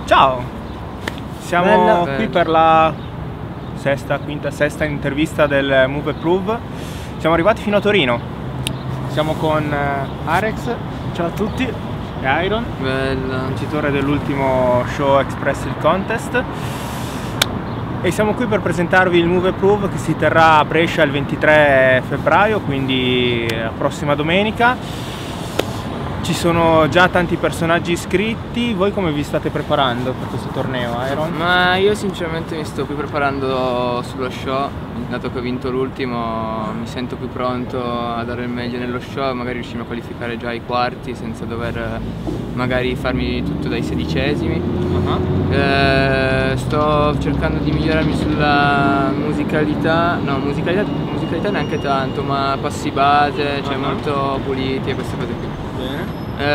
Ciao! Siamo qui per la sesta intervista del Move Prove. Siamo arrivati fino a Torino. Siamo con Arex. Ciao a tutti. E Iron, vincitore dell'ultimo show Express il Contest. E siamo qui per presentarvi il Move Prove che si terrà a Brescia il 23 febbraio, quindi la prossima domenica. Ci sono già tanti personaggi iscritti. Voi come vi state preparando per questo torneo, Iron? Ma io sinceramente mi sto più preparando sullo show, dato che ho vinto l'ultimo mi sento più pronto a dare il meglio nello show, magari riuscirmi a qualificare già ai quarti senza dover magari farmi tutto dai sedicesimi. Sto cercando di migliorarmi sulla musicalità, musicalità neanche tanto, ma passi base, cioè molto puliti e queste cose qui. Bene.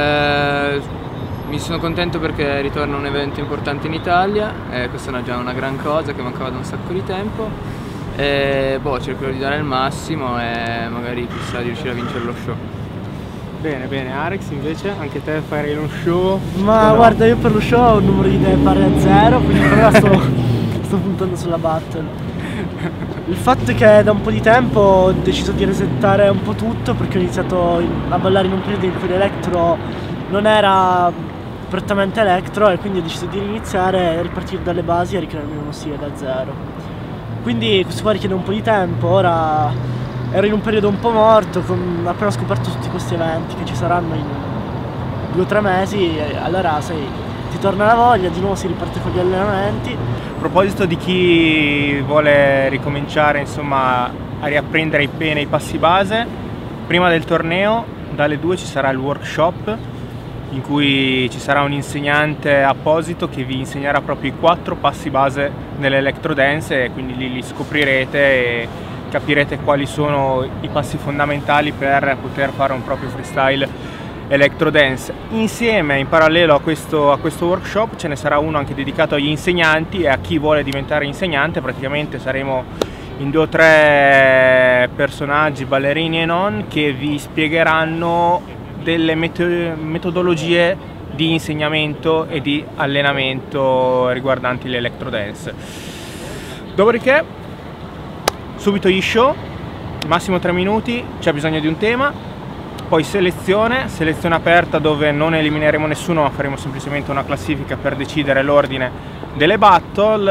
Mi sono contento perché ritorna un evento importante in Italia, questa è già una gran cosa che mancava da un sacco di tempo. Cercherò di dare il massimo e magari chissà di riuscire a vincere lo show. Bene, bene. Arex invece, anche te farei uno show? Ma no? Guarda, io per lo show ho un numero di idee pari a 0, quindi per ora sto puntando sulla battle. Il fatto è che da un po' di tempo ho deciso di resettare un po' tutto perché ho iniziato a ballare in un periodo in cui l'electro non era prettamente electro e quindi ho deciso di riniziare a ripartire dalle basi e ricrearmi uno stile da zero. Quindi questo qua richiede un po' di tempo. Ora ero in un periodo un po' morto, appena ho scoperto tutti questi eventi che ci saranno in 2 o 3 mesi, allora sai, ti torna la voglia, di nuovo si riparte con gli allenamenti. A proposito di chi vuole ricominciare insomma a riapprendere bene i passi base, prima del torneo dalle 2 ci sarà il workshop in cui ci sarà un insegnante apposito che vi insegnerà proprio i 4 passi base nell'electro dance e quindi li scoprirete e capirete quali sono i passi fondamentali per poter fare un proprio freestyle electro dance. Insieme, in parallelo a questo workshop, ce ne sarà uno anche dedicato agli insegnanti e a chi vuole diventare insegnante. Praticamente saremo in 2 o 3 personaggi, ballerini e non, che vi spiegheranno delle metodologie di insegnamento e di allenamento riguardanti l'electro dance. Dopodiché subito gli show, massimo 3 minuti, c'è bisogno di un tema. Poi selezione aperta dove non elimineremo nessuno ma faremo semplicemente una classifica per decidere l'ordine delle battle.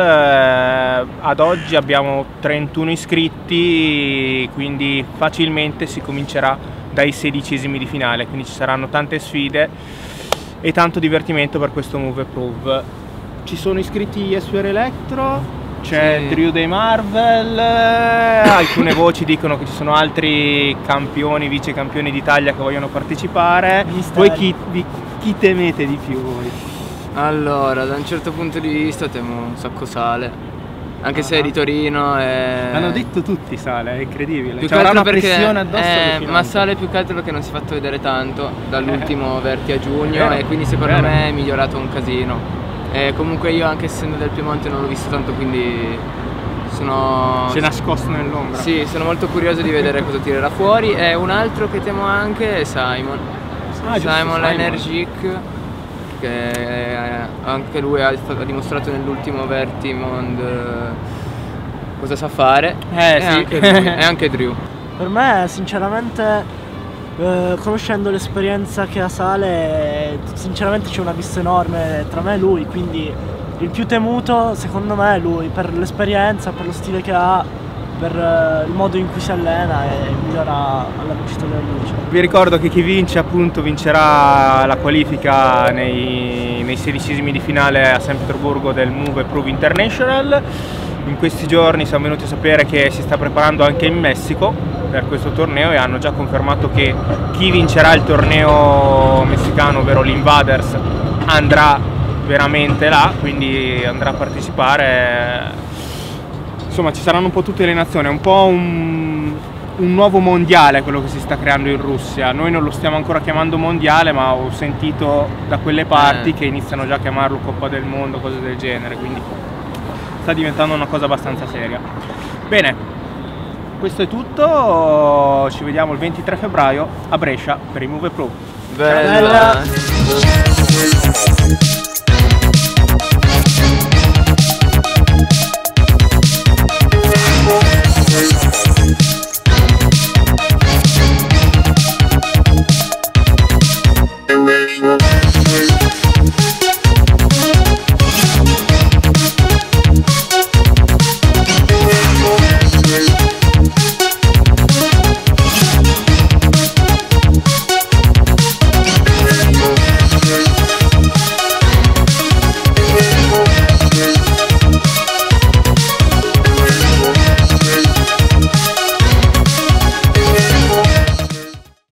Ad oggi abbiamo 31 iscritti, quindi facilmente si comincerà dai 16esimi di finale, quindi ci saranno tante sfide e tanto divertimento per questo Move Prove. Ci sono iscritti gli Esper Electro, c'è Drew dei Marvel, alcune voci dicono che ci sono altri campioni, vice campioni d'Italia che vogliono partecipare. Voi chi temete di più voi? Allora, da un certo punto di vista temo un sacco Sale, anche se è di Torino e... L'hanno detto tutti Sale, è incredibile. C'è una pressione addosso ma Sale più che altro perché non si è fatto vedere tanto dall'ultimo Verti a giugno e quindi secondo me è migliorato un casino. Comunque io anche essendo del Piemonte non l'ho visto tanto, quindi si è nascosto nell'ombra. Sì, sono molto curioso di vedere cosa tirerà fuori. E un altro che temo anche è Simon. Simon l'Energic, che anche lui ha dimostrato nell'ultimo Vertimond cosa sa fare. E anche Drew. Per me sinceramente, conoscendo l'esperienza che ha Sale, sinceramente c'è un abisso enorme tra me e lui, quindi il più temuto secondo me è lui, per l'esperienza, per lo stile che ha, per il modo in cui si allena e migliora alla velocità della luce. Vi ricordo che chi vince appunto vincerà la qualifica nei 16esimi di finale a San Pietroburgo del Move Prove International. In questi giorni siamo venuti a sapere che si sta preparando anche in Messico per questo torneo e hanno già confermato che chi vincerà il torneo messicano, ovvero l'Invaders, andrà veramente là, quindi andrà a partecipare. Insomma, ci saranno un po' tutte le nazioni, è un po' un nuovo mondiale quello che si sta creando in Russia. Noi non lo stiamo ancora chiamando mondiale, ma ho sentito da quelle parti che iniziano già a chiamarlo Coppa del Mondo, cose del genere, quindi sta diventando una cosa abbastanza seria. Bene, questo è tutto, ci vediamo il 23 febbraio a Brescia per i Move Prove. Bella!